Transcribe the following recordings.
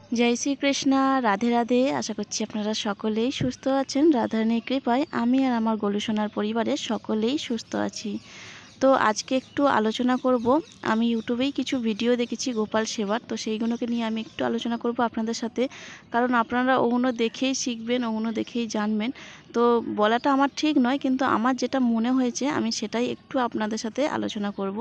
जय श्री कृष्ण राधे राधे। आशा करছি আপনারা সকলেই সুস্থ আছেন। রাধারানীর কৃপায় আমি আর আমার গোলুসোনার পরিবারের সকলেই সুস্থ আছি। তো আজকে একটু আলোচনা করব, আমি ইউটিউবেই কিছু ভিডিও দেখেছি গোপাল সেবার, তো সেইগুলোকে নিয়ে আমি একটু আলোচনা করব আপনাদের সাথে। কারণ আপনারা ওগুলো দেখেই শিখবেন, ওগুলো দেখেই জানবেন। তো বলাটা আমার ঠিক নয়, কিন্তু আমার যেটা মনে হয়েছে আমি সেটাই একটু আপনাদের সাথে আলোচনা করব।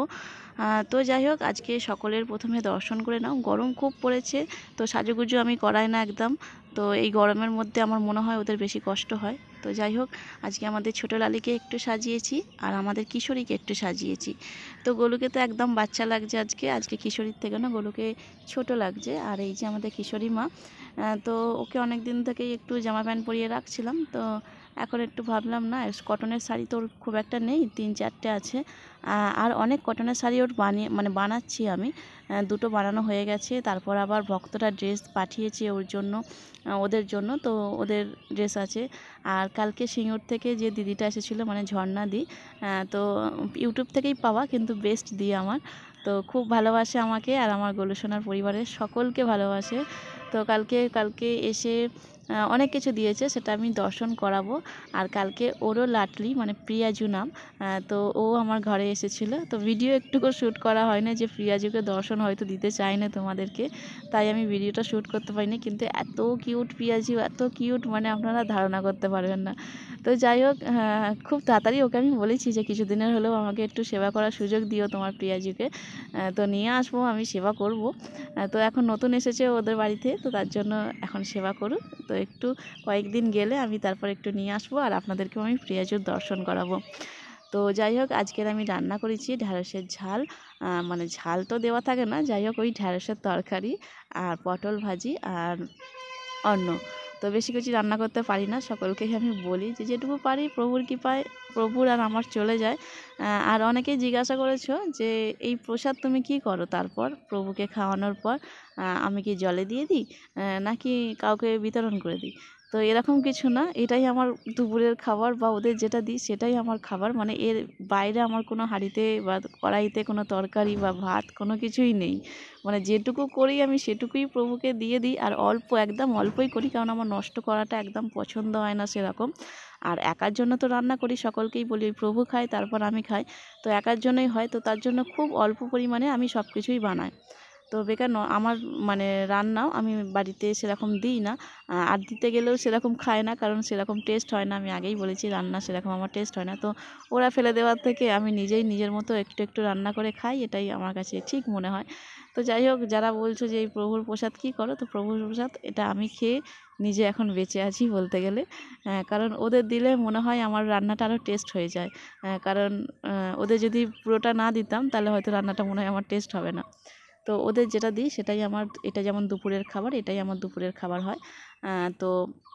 তো যাই হোক, আজকে সকলের প্রথমে দর্শন করে নাও। গরম খুব পড়েছে, তো সাজুগুজু আমি করাই না একদম। তো এই গরমের মধ্যে আমার মনে হয় ওদের বেশি কষ্ট হয়। তো যাই হোক, আজকে আমাদের ছোটো লালিকে একটু সাজিয়েছি আর আমাদের কিশোরীকে একটু সাজিয়েছি। তো গোলুকে তো একদম বাচ্চা লাগছে আজকে কিশোরীর থেকে না গোলুকে ছোট লাগছে। আর এই যে আমাদের কিশোরী মা, তো ওকে অনেক দিন থেকেই একটু জামা প্যান্ট পরিয়ে রাখছিলাম। তো এখন একটু ভাবলাম না, কটনের শাড়ি তো ওর খুব একটা নেই, 3-4টে আছে। আর অনেক কটনের শাড়ি ওর বানাচ্ছি আমি। দুটো বানানো হয়ে গেছে। তারপর আবার ভক্তরা ড্রেস পাঠিয়েছে ওর জন্য, ওদের জন্য। তো ওদের ড্রেস আছে। আর কালকে সিঙ্গুর থেকে যে দিদিটা এসেছিলো, মানে ঝর্ণা দি, তো ইউটিউব থেকেই পাওয়া, কিন্তু বেস্ট দি আমার। তো খুব ভালোবাসে আমাকে আর আমার গোলুসোনার পরিবারের সকলকে ভালোবাসে। তো কালকে এসে অনেক কিছু দিয়েছে, সেটা আমি দর্শন করাবো। আর কালকে ওরও লাটলি, মানে প্রিয়াজু নাম, তো ও আমার ঘরে এসেছিলো। তো ভিডিও একটুকু শ্যুট করা হয় না, যে প্রিয়াজুকে দর্শন হয়তো দিতে চাই না তোমাদেরকে, তাই আমি ভিডিওটা শ্যুট করতে পারিনি। কিন্তু এত কিউট প্রিয়াজু, এত কিউট, মানে আপনারা ধারণা করতে পারবেন না। তো যাই হোক, খুব তাড়াতাড়ি ওকে আমি বলেছি যে কিছুদিনের হলেও আমাকে একটু সেবা করার সুযোগ দিও তোমার প্রিয়াজুকে। তো নিয়ে আসবো, আমি সেবা করব। তো এখন নতুন এসেছে ওদের বাড়িতে, তো তার জন্য এখন সেবা করুক। তো একটু কয়েকদিন গেলে আমি তারপর একটু নিয়ে আসবো আর আপনাদেরকেও আমি প্রিয়াজুর দর্শন করাবো। তো যাই হোক, আজকের আমি রান্না করেছি ঢ্যাঁড়সের ঝাল, মানে ঝাল তো দেওয়া থাকে না, যাই হোক ওই ঢ্যাঁড়সের তরকারি আর পটল ভাজি আর অন্ন। তো বেশি কিছু রান্না করতে পারি না, সকলকেই আমি বলি যে যেটুকু পারি প্রভুর কৃপায়, প্রভুর আর আমার চলে যায়। আর অনেকেই জিজ্ঞাসা করেছো যে এই প্রসাদ তুমি কি করো তারপর প্রভুকে খাওয়ানোর পর? আমি কি জলে দিয়ে দিই, নাকি কাউকে বিতরণ করে দিই? তো এরকম কিছু না, এটাই আমার দুপুরের খাবার, বা ওদের যেটা দিই সেটাই আমার খাবার। মানে এর বাইরে আমার কোনো হাঁড়িতে বা কড়াইতে কোনো তরকারি বা ভাত কোনো কিছুই নেই। মানে যেটুকু করি আমি সেটুকুই প্রভুকে দিয়ে দিই। আর অল্প, একদম অল্পই করি, কারণ আমার নষ্ট করাটা একদম পছন্দ হয় না সেরকম। আর একার জন্য তো রান্না করি, সকলকেই বলি প্রভু খায় তারপর আমি খাই। তো একার জন্যই হয়, তো তার জন্য খুব অল্প পরিমাণে আমি সব কিছুই বানাই। তো বেকার আমার মানে রান্নাও আমি বাড়িতে সেরকম দিই না। আর দিতে গেলেও সেরকম খায় না, কারণ সেরকম টেস্ট হয় না। আমি আগেই বলেছি রান্না সেরকম আমার টেস্ট হয় না। তো ওরা ফেলে দেওয়ার থেকে আমি নিজেই নিজের মতো একটু একটু রান্না করে খাই, এটাই আমার কাছে ঠিক মনে হয়। তো যাই হোক, যারা বলছো যে এই প্রভুর প্রসাদ কী করো, তো প্রভুর প্রসাদ এটা আমি খেয়ে নিজে এখন বেঁচে আছি বলতে গেলে। কারণ ওদের দিলে মনে হয় আমার রান্নাটা আরও টেস্ট হয়ে যায়। কারণ ওদের যদি পুরোটা না দিতাম তাহলে হয়তো রান্নাটা মনে হয় আমার টেস্ট হবে না। তো ওদের যেটা দিই সেটাই আমার, এটা যেমন দুপুরের খাবার, এটাই আমার দুপুরের খাবার হয়। তো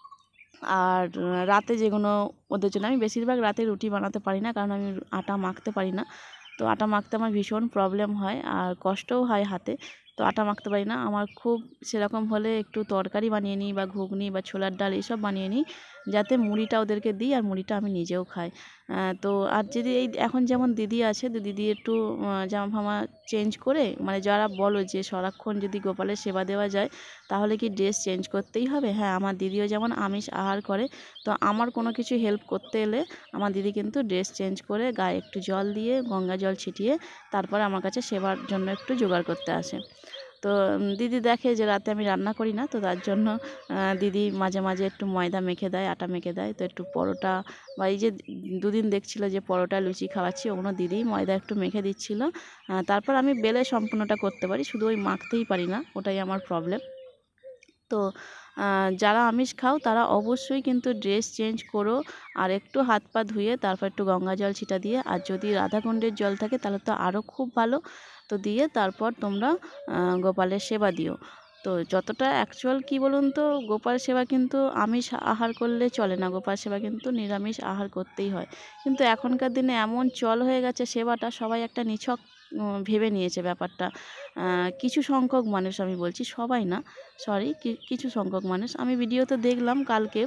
আর রাতে যেগুলো ওদের জন্য, আমি বেশিরভাগ রাতে রুটি বানাতে পারি না, কারণ আমি আটা মাখতে পারি না। তো আটা মাখতে আমার ভীষণ প্রবলেম হয় আর কষ্টও হয় হাতে। তো আটা মাখতে পারি না। আমার খুব সেরকম হলে একটু তরকারি বানিয়ে নিই, বা ঘুগনি বা ছোলার ডাল এইসব বানিয়ে নিই, যাতে মুড়িটা ওদেরকে দিই আর মুড়িটা আমি নিজেও খাই। তো আর যদি এই এখন যেমন দিদি আছে, তো দিদি একটু জামা ফামা চেঞ্জ করে, মানে যারা বলো যে সারাক্ষণ যদি গোপালের সেবা দেওয়া যায় তাহলে কি ড্রেস চেঞ্জ করতেই হবে? হ্যাঁ, আমার দিদিও যেমন আমিষ আহার করে, তো আমার কোনো কিছু হেল্প করতে এলে আমার দিদি কিন্তু ড্রেস চেঞ্জ করে গায়ে একটু জল দিয়ে, গঙ্গা জল ছিটিয়ে, তারপর আমার কাছে সেবার জন্য একটু জোগাড় করতে আসে। তো দিদি দেখে যে রাতে আমি রান্না করি না, তো তার জন্য দিদি মাঝে মাঝে একটু ময়দা মেখে দেয়, আটা মেখে দেয়। তো একটু পরোটা, বা এই যে দুদিন দেখছিলো যে পরোটা লুচি খাওয়াচ্ছি, ওগুলো দিদি ময়দা একটু মেখে দিচ্ছিলো। তারপর আমি বেলে সম্পূর্ণটা করতে পারি, শুধু ওই মাখতেই পারি না, ওটাই আমার প্রবলেম। তো যারা আমিষ খাও তারা অবশ্যই কিন্তু ড্রেস চেঞ্জ করো, আর একটু হাত পা ধুয়ে তারপর একটু গঙ্গা জল ছিটা দিয়ে, আর যদি রাধাকুণ্ডের জল থাকে তাহলে তো আরও খুব ভালো। তো দিয়ে তারপর তোমরা গোপালের সেবা দিও। তো যতটা অ্যাকচুয়াল কী বলুন তো, গোপাল সেবা কিন্তু আমিষ আহার করলে চলে না, গোপাল সেবা কিন্তু নিরামিষ আহার করতেই হয়। কিন্তু এখনকার দিনে এমন চল হয়ে গেছে সেবাটা, সবাই একটা নিছক ভেবে নিয়েছে ব্যাপারটা। কিছু সংখ্যক মানুষ, আমি বলছি সবাই না, সরি, কিছু সংখ্যক মানুষ। আমি ভিডিওতে দেখলাম কালকে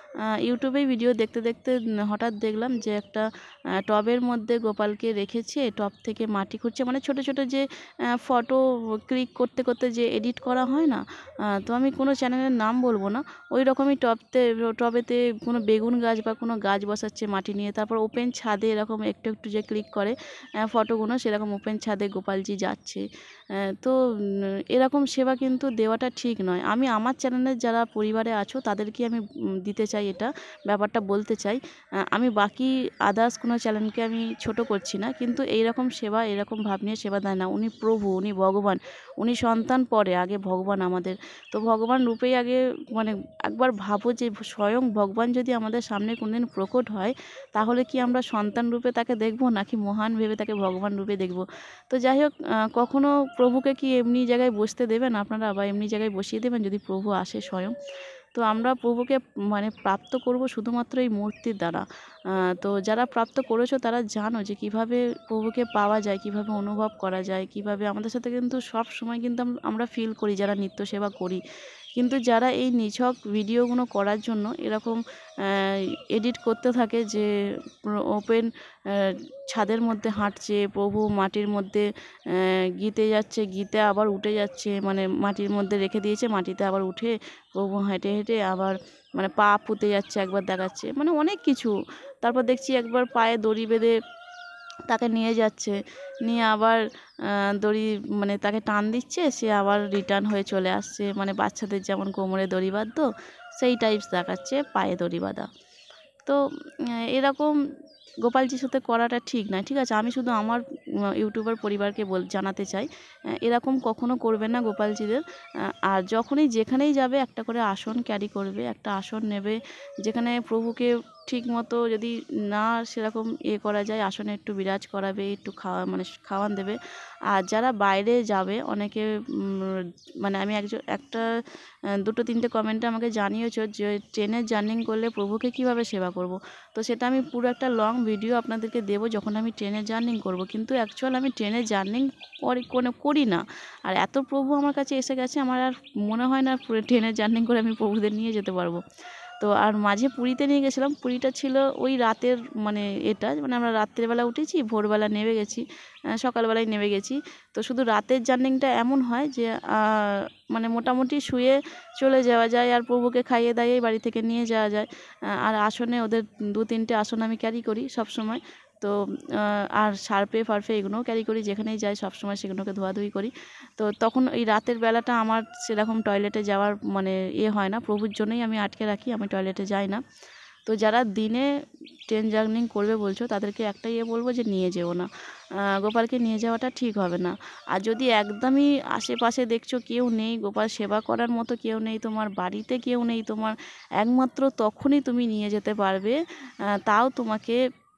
ইউটিউবেই ভিডিও দেখতে দেখতে হঠাৎ দেখলাম যে একটা টবের মধ্যে গোপালকে রেখেছে, টব থেকে মাটি খুঁড়ছে, মানে ছোট ছোট যে ফটো ক্লিক করতে করতে যে এডিট করা হয় না, তো আমি কোনো চ্যানেলের নাম বলবো না, ওই রকমই টবেতে কোনো বেগুন গাছ বা কোনো গাছ বসাচ্ছে মাটি নিয়ে, তারপর ওপেন ছাদে এরকম একটু একটু যে ক্লিক করে ফটোগুলো, সেরকম ওপেন ছাদে গোপালজি যাচ্ছে। তো এরকম সেবা কিন্তু দেওয়াটা ঠিক নয়। আমি আমার চ্যানেলের যারা পরিবারে আছো তাদেরকে আমি দিতে চাই, এটা ব্যাপারটা বলতে চাই। আমি বাকি আদার্স কোনো চ্যানেলকে আমি ছোট করছি না, কিন্তু এইরকম সেবা, এরকম ভাব নিয়ে সেবা দেয় না। উনি প্রভু, উনি ভগবান, উনি সন্তান পরে, আগে ভগবান আমাদের। তো ভগবান রূপেই আগে, মানে একবার ভাবো যে স্বয়ং ভগবান যদি আমাদের সামনে কোনোদিন প্রকট হয়, তাহলে কি আমরা সন্তান রূপে তাকে দেখব, নাকি মহান ভেবে তাকে ভগবান রূপে দেখব? তো যাই হোক, কখনো প্রভুকে কি এমনি জায়গায় বসতে দেবেন আপনারা, বা এমনি জায়গায় বসিয়ে দেবেন যদি প্রভু আসে স্বয়ং? তো আমরা প্রভুকে মানে প্রাপ্ত করব শুধুমাত্র এই মূর্তির দ্বারা। তো যারা প্রাপ্ত করেছো তারা জানো যে কিভাবে প্রভুকে পাওয়া যায়, কিভাবে অনুভব করা যায়, কিভাবে আমাদের সাথে কিন্তু সব সময় কিন্তু আমরা ফিল করি যারা নিত্য সেবা করি। কিন্তু যারা এই নিছক ভিডিওগুলো করার জন্য এরকম এডিট করতে থাকে, যে ওপেন ছাদের মধ্যে হাঁটছে প্রভু, মাটির মধ্যে গীতে যাচ্ছে, গীতে আবার উঠে যাচ্ছে, মানে মাটির মধ্যে রেখে দিয়েছে, মাটিতে আবার উঠে প্রভু হেঁটে হেঁটে আবার মানে পা পুঁতে যাচ্ছে, একবার দেখাচ্ছে, মানে অনেক কিছু। তারপর দেখছি একবার পায়ে দড়ি বেঁধে তাকে নিয়ে যাচ্ছে, নিয়ে আবার দড়ি মানে তাকে টান দিচ্ছে, সে আবার রিটার্ন হয়ে চলে আসছে, মানে বাচ্চাদের যেমন কোমরে দড়ি বাঁধতো সেই টাইপস দেখাচ্ছে, পায়ে দড়ি বাঁধা। তো এরকম গোপালজির সাথে করাটা ঠিক না, ঠিক আছে? আমি শুধু আমার ইউটিউবার পরিবারকে জানাতে চাই, এরকম কখনো করবে না গোপালজিদের। আর যখনই যেখানেই যাবে একটা করে আসন ক্যারি করবে, একটা আসন নেবে, যেখানে প্রভুকে ঠিক মতো যদি না সেরকম করা যায়, আসনে একটু বিরাজ করাবে, একটু মানে খাওয়ান দেবে। আর যারা বাইরে যাবে অনেকে, মানে আমি একটা দুটো তিনটে কমেন্টে আমাকে জানিয়েছো যে ট্রেনের জার্নি করলে প্রভুকে কিভাবে সেবা করব। তো সেটা আমি পুরো একটা লং ভিডিও আপনাদেরকে দেবো যখন আমি ট্রেনে জার্নি করব। কিন্তু অ্যাকচুয়াল আমি ট্রেনে জার্নি করি না। আর এত প্রভু আমার কাছে এসে গেছে, আমার আর মনে হয় না ট্রেনের জার্নি করে আমি প্রভুদের নিয়ে যেতে পারবো। তো আর মাঝে পুরীতে নিয়ে গেছিলাম, পুরীটা ছিল ওই রাতের, মানে মানে আমরা রাত্রেবেলা উঠেছি, ভোরবেলা নেমে গেছি, সকালবেলায় নেমে গেছি। তো শুধু রাতের জার্নিটা এমন হয় যে মানে মোটামুটি শুয়ে চলে যাওয়া যায়, আর প্রভুকে খাইয়ে দাইয়ে বাড়ি থেকে নিয়ে যাওয়া যায়। আর আসনে ওদের 2-3টে আসন আমি ক্যারি করি সব সময়। তো আর সার্ফে ফার্ফে এগুলোও ক্যারি করি, যেখানেই যাই সবসময় সেগুলোকে ধোয়াধুয়ি করি। তো তখন এই রাতের বেলাটা আমার সেরকম টয়লেটে যাওয়ার মানে হয় না, প্রভুর জন্যই আমি আটকে রাখি, আমি টয়লেটে যাই না। তো যারা দিনে ট্রেন জার্নি করবে বলছো তাদেরকে একটাই বলবো যে নিয়ে যেও না, গোপালকে নিয়ে যাওয়াটা ঠিক হবে না। আর যদি একদমই আশেপাশে দেখছো কেউ নেই, গোপাল সেবা করার মতো কেউ নেই, তোমার বাড়িতে কেউ নেই, তোমার একমাত্র তখনই তুমি নিয়ে যেতে পারবে। তাও তোমাকে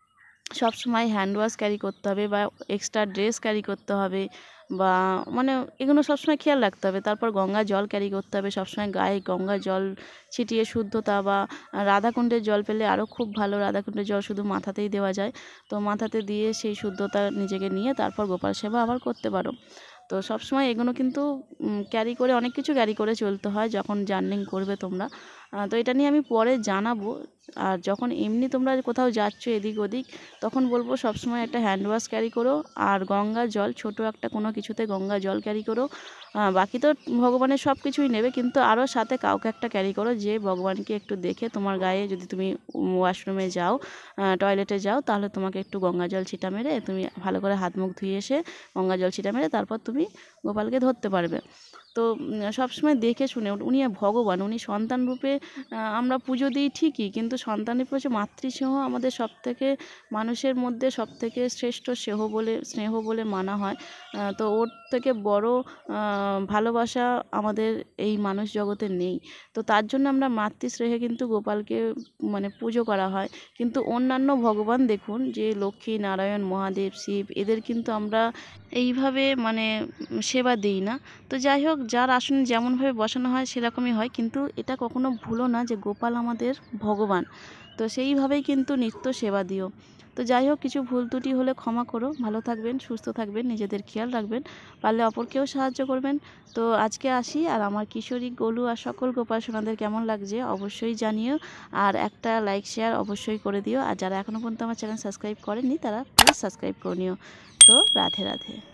সব সময় হ্যান্ড ওয়াশ ক্যারি করতে হবে, বা এক্সট্রা ড্রেস ক্যারি করতে হবে, বা মানে এগুলো সবসময় খেয়াল রাখতে হবে। তারপর গঙ্গা জল ক্যারি করতে হবে, সবসময় গায়ে গঙ্গা জল ছিটিয়ে শুদ্ধতা, বা রাধাকুণ্ডের জল পেলে আরও খুব ভালো, রাধাকুণ্ডের জল শুধু মাথাতেই দেওয়া যায়, তো মাথাতে দিয়ে সেই শুদ্ধতা নিজেকে নিয়ে তারপর গোপাল সেবা আবার করতে পারো। তো সবসময় এগুলো কিন্তু ক্যারি করে, অনেক কিছু ক্যারি করে চলতে হয় যখন জার্নি করবে তোমরা। তো এটা নিয়ে আমি পরে জানাবো। আর যখন এমনি তোমরা কোথাও যাচ্ছ এদিক ওদিক, তখন বলবো সবসময় একটা হ্যান্ড ওয়াশ ক্যারি করো, আর গঙ্গা জল, ছোটো একটা কোনো কিছুতে গঙ্গা জল ক্যারি করো। বাকি তো ভগবানের সব কিছুই নেবে, কিন্তু আরও সাথে কাউকে একটা ক্যারি করো, যে ভগবানকে একটু দেখে তোমার গায়ে, যদি তুমি ওয়াশরুমে যাও, টয়লেটে যাও, তাহলে তোমাকে একটু গঙ্গা জল ছিটা মেরে তুমি ভালো করে হাত মুখ ধুয়ে এসে গঙ্গা জল ছিটা মেরে তারপর তুমি গোপালকে ধরতে পারবে। তো সবসময় দেখে শুনে, উনি ভগবান, উনি সন্তান রূপে আমরা পুজো দিই ঠিকই, কিন্তু সন্তান রূপে হচ্ছে মাতৃস্নেহ আমাদের সবথেকে, মানুষের মধ্যে সবথেকে শ্রেষ্ঠ স্নেহ বলে মানা হয়। তো ওর থেকে বড় ভালোবাসা আমাদের এই মানুষ জগতে নেই। তো তার জন্য আমরা মাতৃস্নেহে কিন্তু গোপালকে মানে পুজো করা হয়। কিন্তু অন্যান্য ভগবান দেখুন, যে লক্ষ্মী নারায়ণ মহাদেব শিব, এদের কিন্তু আমরা এইভাবে মানে সেবা দিই না। তো যাই হোক, যার আসনে যেমনভাবে বসানো হয় সেরকমই হয়, কিন্তু এটা কখনো ভুলো না যে গোপাল আমাদের ভগবান। তো সেইভাবেই কিন্তু নিত্য সেবা দিও। তো যাই হোক, কিছু ভুল ত্রুটি হলে ক্ষমা করো। ভালো থাকবেন, সুস্থ থাকবেন, নিজেদের খেয়াল রাখবেন, পারলে অপরকেও সাহায্য করবেন। তো আজকে আসি, আর আমার কিশোরী, গোলু আর সকল গোপাল সোনাদের কেমন লাগছে অবশ্যই জানিও, আর একটা লাইক শেয়ার অবশ্যই করে দিও। আর যারা এখনও পর্যন্ত আমার চ্যানেল সাবস্ক্রাইব করেননি তারা প্লিজ সাবস্ক্রাইব করে নিও। তো রাধে রাধে।